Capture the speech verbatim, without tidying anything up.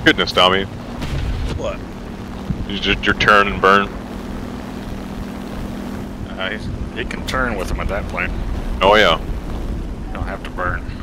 Goodness, Tommy. What? You just your turn and burn. Uh, he can turn with him at that point. Oh yeah. You don't have to burn.